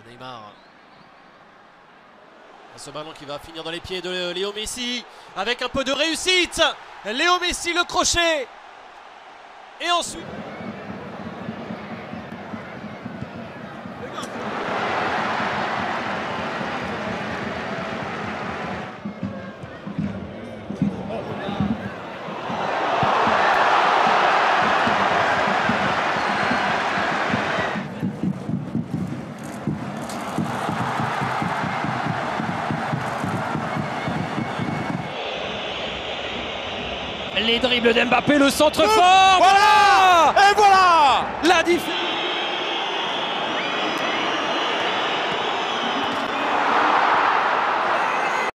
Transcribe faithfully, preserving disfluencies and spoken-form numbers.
Neymar. Ce ballon qui va finir dans les pieds de Léo Messi avec un peu de réussite. Léo Messi, le crochet. Et ensuite... Les dribbles d'Mbappé, le centre fort. Voilà. Et voilà la différence.